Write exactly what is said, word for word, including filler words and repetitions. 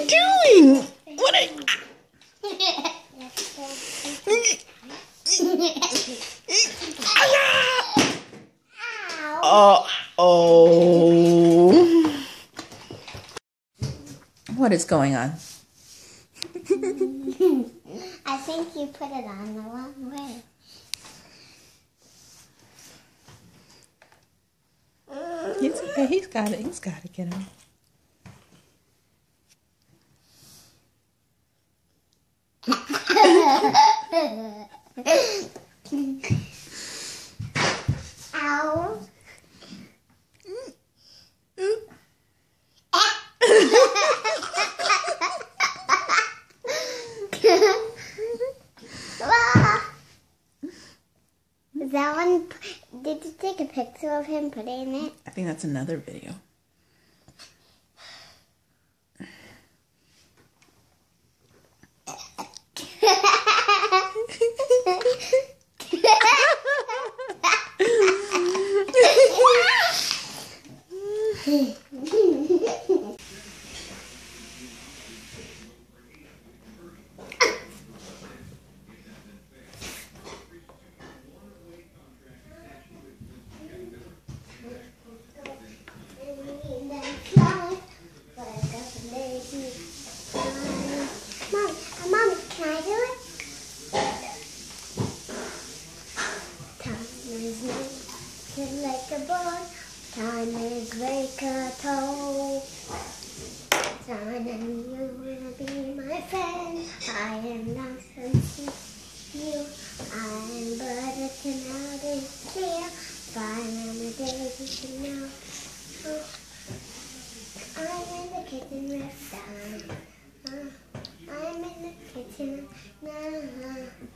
doing? What are you... Oh, oh. What is going on? I think you put it on the wrong way. It's okay. He's got it. He's got it. Get him. Ow. Is that one? Did you take a picture of him putting it? I think that's another video. Like a boat, time is like a tow. Son, and you will be my friend. I am not sensing you. I am but a canal is clear. Fine, I'm a daisy to know. Oh, I'm in the kitchen with time. Oh, I'm in the kitchen now.